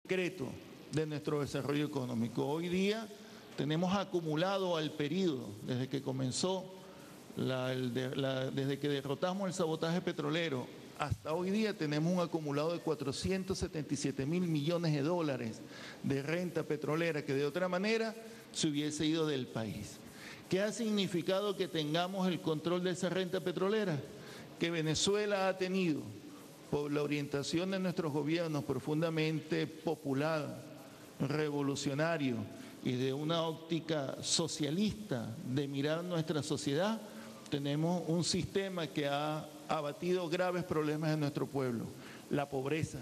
secreto de nuestro desarrollo económico. Hoy día tenemos acumulado al periodo, desde que comenzó, desde que derrotamos el sabotaje petrolero, hasta hoy día tenemos un acumulado de 477.000 millones de dólares de renta petrolera que de otra manera se hubiese ido del país. ¿Qué ha significado que tengamos el control de esa renta petrolera? Que Venezuela ha tenido, por la orientación de nuestros gobiernos profundamente popular, revolucionario y de una óptica socialista de mirar nuestra sociedad, tenemos un sistema que ha abatido graves problemas en nuestro pueblo. La pobreza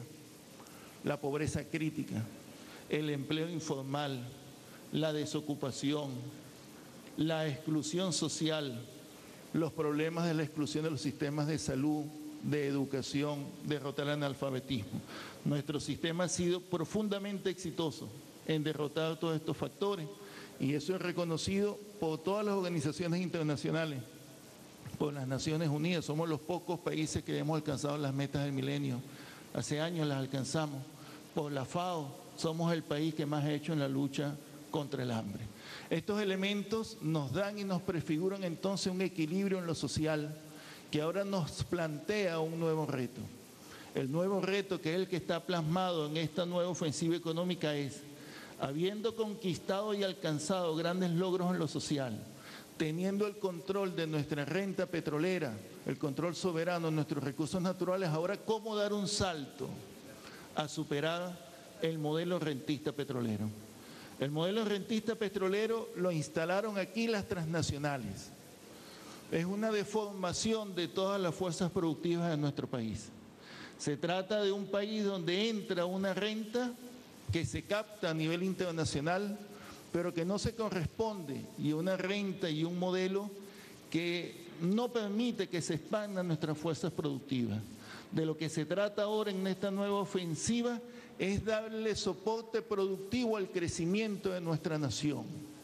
crítica, el empleo informal, la desocupación, la exclusión social, los problemas de la exclusión de los sistemas de salud, de educación, derrotar el analfabetismo. Nuestro sistema ha sido profundamente exitoso en derrotar todos estos factores y eso es reconocido por todas las organizaciones internacionales, por las Naciones Unidas. Somos los pocos países que hemos alcanzado las metas del milenio. Hace años las alcanzamos. Por la FAO, somos el país que más ha hecho en la lucha contra el hambre. Estos elementos nos dan y nos prefiguran entonces un equilibrio en lo social que ahora nos plantea un nuevo reto. El nuevo reto, que es el que está plasmado en esta nueva ofensiva económica, es, habiendo conquistado y alcanzado grandes logros en lo social, teniendo el control de nuestra renta petrolera, el control soberano de nuestros recursos naturales, ahora cómo dar un salto a superar el modelo rentista petrolero. El modelo rentista petrolero lo instalaron aquí las transnacionales. Es una deformación de todas las fuerzas productivas de nuestro país. Se trata de un país donde entra una renta que se capta a nivel internacional, pero que no se corresponde, y una renta y un modelo que no permite que se expandan nuestras fuerzas productivas. De lo que se trata ahora en esta nueva ofensiva es darle soporte productivo al crecimiento de nuestra nación,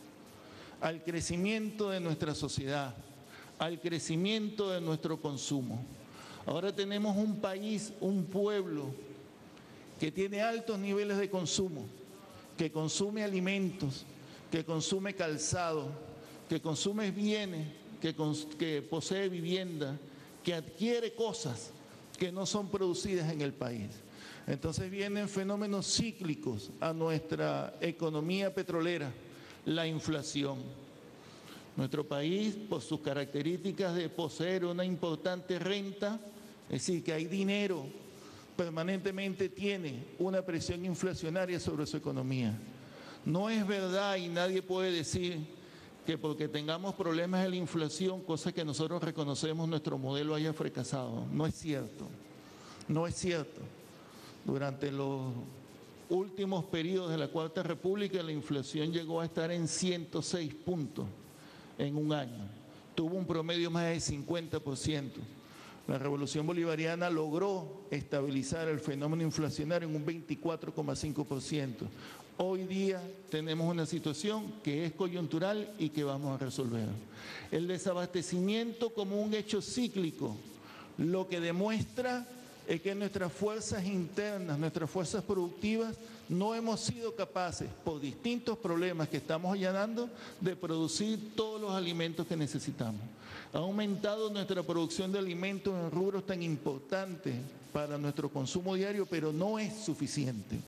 al crecimiento de nuestra sociedad, al crecimiento de nuestro consumo. Ahora tenemos un país, un pueblo que tiene altos niveles de consumo, que consume alimentos, que consume calzado, que consume bienes, que posee vivienda, que adquiere cosas que no son producidas en el país. Entonces vienen fenómenos cíclicos a nuestra economía petrolera, la inflación. Nuestro país, por sus características de poseer una importante renta, es decir, que hay dinero, permanentemente tiene una presión inflacionaria sobre su economía. No es verdad y nadie puede decir que porque tengamos problemas de la inflación, cosa que nosotros reconocemos, nuestro modelo haya fracasado. No es cierto, no es cierto. Durante los últimos periodos de la Cuarta República, la inflación llegó a estar en 106 puntos en un año. Tuvo un promedio más de 50%. La Revolución Bolivariana logró estabilizar el fenómeno inflacionario en un 24,5%. Hoy día tenemos una situación que es coyuntural y que vamos a resolver. El desabastecimiento como un hecho cíclico, lo que demuestra es que nuestras fuerzas internas, nuestras fuerzas productivas, no hemos sido capaces, por distintos problemas que estamos allanando, de producir todos los alimentos que necesitamos. Ha aumentado nuestra producción de alimentos en rubros tan importantes para nuestro consumo diario, pero no es suficiente.